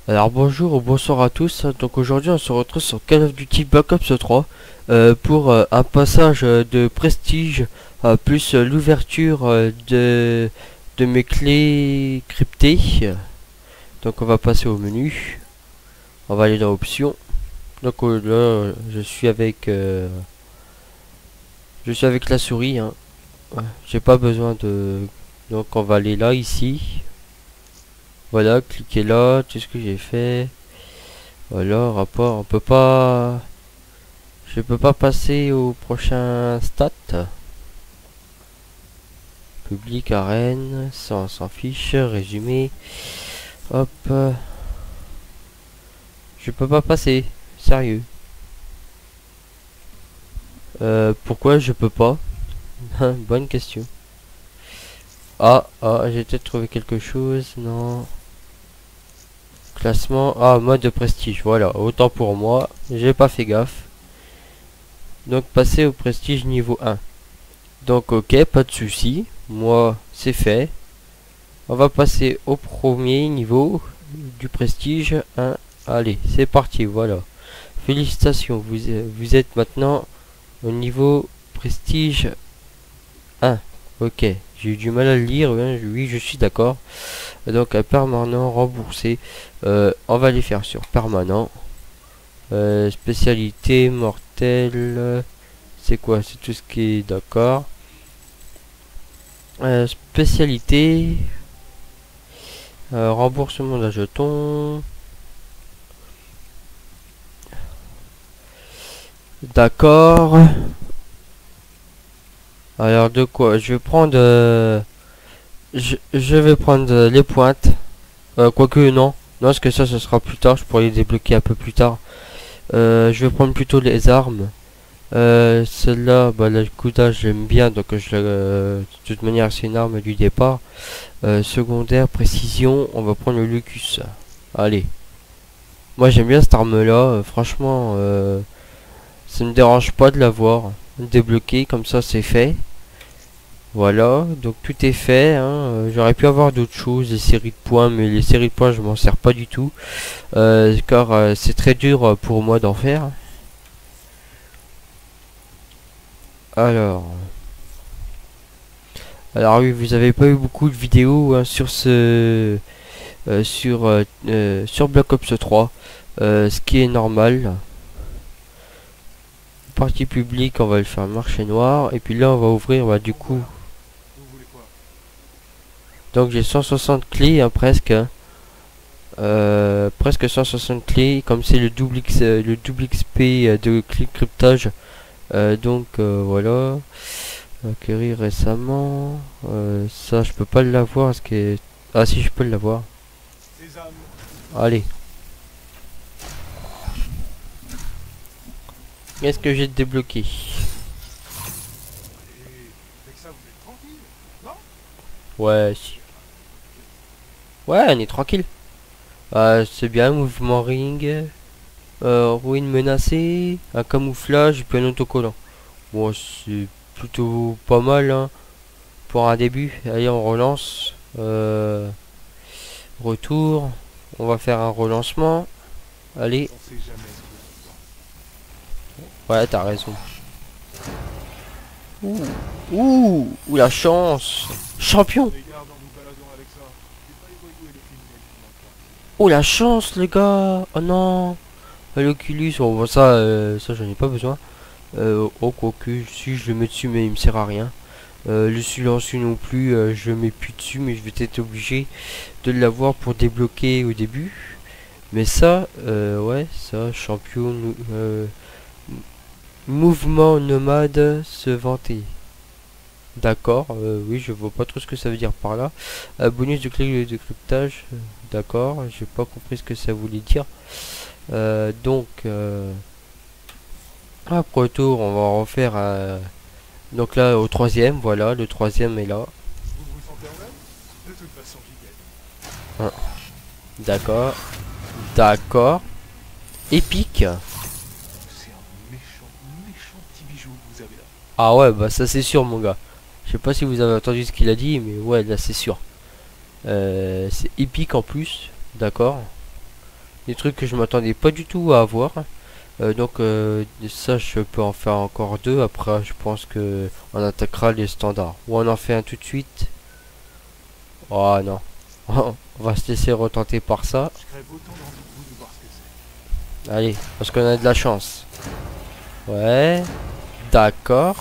Alors bonjour ou bonsoir à tous. Donc aujourd'hui on se retrouve sur Call of Duty Black Ops 3 pour un passage de prestige plus l'ouverture de mes clés cryptées. Donc on va passer au menu. On va aller dans options. Donc là je suis avec la souris, hein. Ouais, j'ai pas besoin de. Donc on va aller là ici. Voilà, cliquez là, tout ce que j'ai fait. Voilà, rapport, on peut pas. Je peux pas passer au prochain stat. Public, arène, ça on s'en fiche, résumé. Hop. Je peux pas passer, sérieux. Pourquoi je peux pas? Bonne question. J'ai peut-être trouvé quelque chose, non. Classement, mode de prestige, voilà, autant pour moi, j'ai pas fait gaffe. Donc passer au prestige niveau 1. Donc ok, pas de souci. Moi, c'est fait. On va passer au premier niveau du prestige 1. Allez, c'est parti, voilà. Félicitations, vous êtes maintenant au niveau prestige 1. Ok, j'ai eu du mal à le lire, hein, oui, je suis d'accord. Donc permanent, remboursé. On va les faire sur permanent. Spécialité, mortelle. C'est quoi? C'est tout ce qui est d'accord. Spécialité, remboursement d'un jeton. D'accord. Alors de quoi? Je vais prendre. Je vais prendre les pointes. Quoique non. Non, parce que ça, ce sera plus tard. Je pourrais les débloquer un peu plus tard. Je vais prendre plutôt les armes. Celle-là, bah, le coudage j'aime bien, donc de toute manière c'est une arme du départ. Secondaire, précision, on va prendre le Lucus. Allez. Moi j'aime bien cette arme-là, franchement, ça me dérange pas de l'avoir débloqué, comme ça c'est fait. Voilà, donc tout est fait, hein. J'aurais pu avoir d'autres choses, les séries de points, mais les séries de points je m'en sers pas du tout. Car c'est très dur pour moi d'en faire. Alors... Alors oui, vous avez pas eu beaucoup de vidéos, hein, sur sur Black Ops 3, ce qui est normal. Partie publique, on va le faire marché noir, et puis là on va ouvrir, bah, du coup. Donc j'ai 160 clés, hein, presque, hein. Presque 160 clés, comme c'est le double XP de cryptage. Voilà. Acquérir récemment. Ça, je peux pas l'avoir. Ah, si, je peux l'avoir. Allez. Qu'est-ce que j'ai débloqué? Ouais, si. Ouais, on est tranquille. C'est bien, mouvement ring. Ruine menacée. Un camouflage, puis un autocollant. Bon, c'est plutôt pas mal, hein, pour un début. Allez, on relance. Retour. On va faire un relancement. Allez. Ouais, t'as raison. Ouh, la chance. Champion. Oh, la chance, les gars. Oh non. L'Oculus, oh, bon, ça j'en ai pas besoin. Oh, quoique, si je le mets dessus, mais il me sert à rien. Le silencieux non plus, je le mets plus dessus, mais je vais être obligé de l'avoir pour débloquer au début. Mais ça, ouais, ça, champion, mouvement nomade, se vanter. D'accord, oui, je vois pas trop ce que ça veut dire par là. Bonus de clé de cryptage, d'accord, j'ai pas compris ce que ça voulait dire. Après retour, on va refaire donc là au troisième, voilà, le troisième est là. Ah, d'accord, d'accord. Épique. Ah ouais, bah ça c'est sûr, mon gars. Je sais pas si vous avez entendu ce qu'il a dit, mais ouais, là c'est sûr. C'est épique en plus, d'accord. des trucs que je m'attendais pas du tout à avoir. Donc ça je peux en faire encore deux. Après je pense que on attaquera les standards. Ou on en fait un tout de suite. Oh non. On va se laisser retenter par ça. Allez, parce qu'on a de la chance. Ouais. D'accord.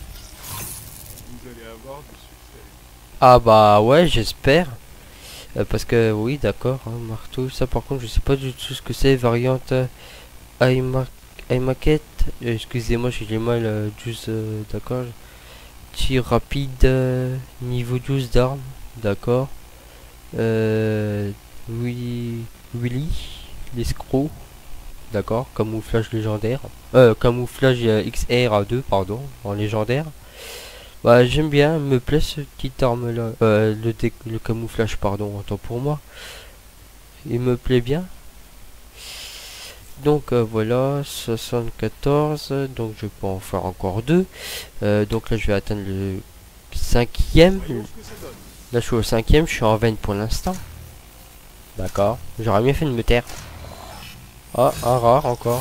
Ah bah ouais, j'espère. Parce que oui, d'accord, hein, marteau. Ça par contre, je sais pas du tout ce que c'est. Variante iMaquette. Excusez-moi, j'ai du mal. 12, d'accord. Tir rapide, niveau 12 d'armes. D'accord. Oui, Willy, l'escroc. D'accord. Camouflage légendaire. Camouflage XR à 2, pardon, en légendaire. Bah, j'aime bien, me plaît ce petit arme là. Le camouflage, pardon, autant pour moi. Il me plaît bien. Donc voilà, 74. Donc je peux en faire encore deux. Donc là, je vais atteindre le cinquième. Là, je suis au cinquième, je suis en veine pour l'instant. D'accord. J'aurais bien fait de me taire. Ah, un rare encore.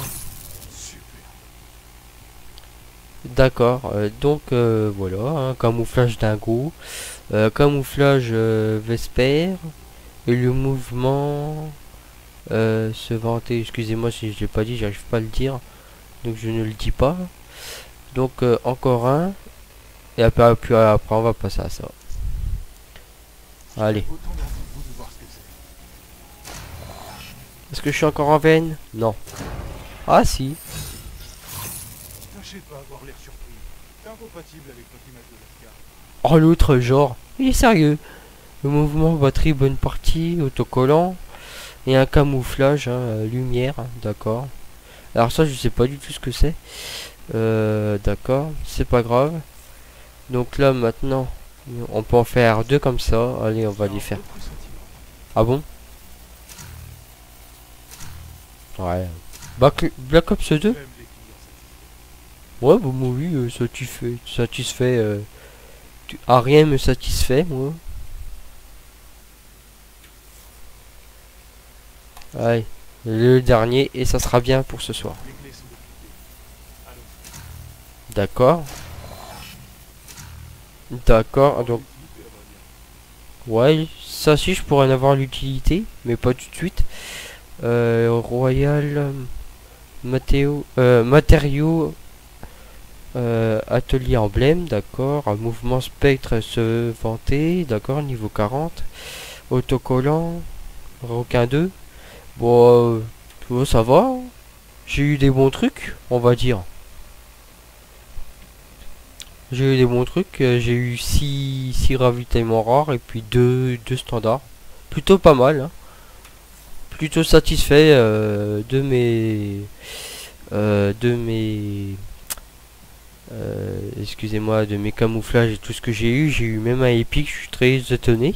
D'accord. Donc voilà, hein, camouflage dingo. Camouflage Vesper. Et le mouvement se vanter. Excusez-moi si je l'ai pas dit, j'arrive pas à le dire. Donc je ne le dis pas. Donc encore un. Et après, puis après on va passer à ça. Allez. Est-ce que je suis encore en veine? Non. Ah si. Oh l'autre genre. Il est sérieux. Le mouvement batterie bonne partie, autocollant. Et un camouflage, hein, lumière, hein, d'accord. Alors ça je sais pas du tout ce que c'est. D'accord, c'est pas grave. Donc là maintenant, on peut en faire deux comme ça. Allez, on va les faire. Ah bon? Ouais. Black Ops 2? Ouais, bah moi oui, satisfait. Rien me satisfait, moi. Allez, le dernier et ça sera bien pour ce soir. D'accord. D'accord, donc ouais, ça si je pourrais en avoir l'utilité, mais pas tout de suite. Royal matériaux atelier emblème, d'accord. Un mouvement spectre se vanter, d'accord, niveau 40. Autocollant, requin 2. Bon, ça va, hein. J'ai eu des bons trucs, on va dire. J'ai eu des bons trucs, j'ai eu 6 ravitaillements rares et puis 2 standards. Plutôt pas mal, hein. Plutôt satisfait de mes excusez-moi, de mes camouflages et tout ce que j'ai eu. J'ai eu même un épique, je suis très étonné.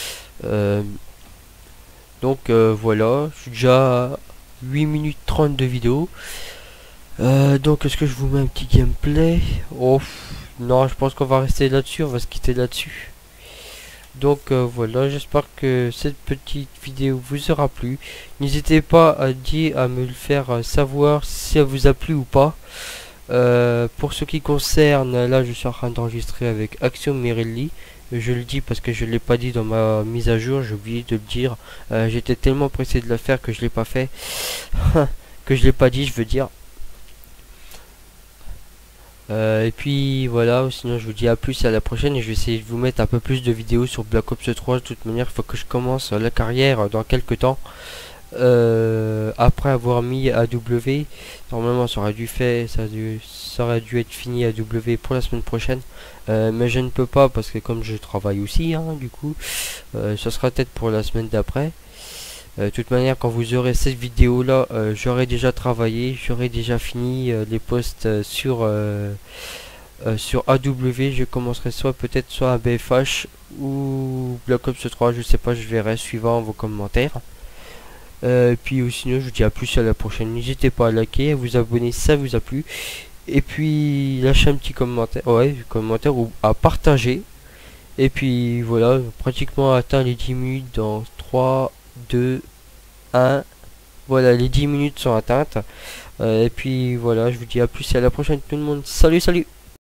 Donc voilà, je suis déjà à 8 minutes 30 de vidéo. Donc est-ce que je vous mets un petit gameplay? Oh non, je pense qu'on va rester là-dessus, on va se quitter là-dessus. Donc voilà, j'espère que cette petite vidéo vous aura plu. N'hésitez pas à me le faire savoir si ça vous a plu ou pas. Pour ce qui concerne, là je suis en train d'enregistrer avec Axiom Merelli. Je le dis parce que je l'ai pas dit dans ma mise à jour, j'ai oublié de le dire. J'étais tellement pressé de le faire que je l'ai pas fait. Que je l'ai pas dit, je veux dire. Et puis voilà, sinon je vous dis à plus et à la prochaine et je vais essayer de vous mettre un peu plus de vidéos sur Black Ops 3. De toute manière, il faut que je commence la carrière dans quelques temps. Après avoir mis AW, normalement ça aurait dû être fini AW pour la semaine prochaine. Mais je ne peux pas parce que comme je travaille aussi, hein, du coup, ça sera peut-être pour la semaine d'après. De toute manière, quand vous aurez cette vidéo là, j'aurai déjà travaillé, j'aurai déjà fini les posts sur AW. Je commencerai soit un BFH ou Black Ops 3, je sais pas, je verrai suivant vos commentaires. Puis sinon je vous dis à plus à la prochaine. N'hésitez pas à liker, à vous abonner si ça vous a plu. Et puis lâchez un petit commentaire, ou à partager. Et puis voilà, pratiquement atteint les 10 minutes dans 3, 2, 1. Voilà, les 10 minutes sont atteintes. Et puis voilà, je vous dis à plus et à la prochaine tout le monde. Salut, salut!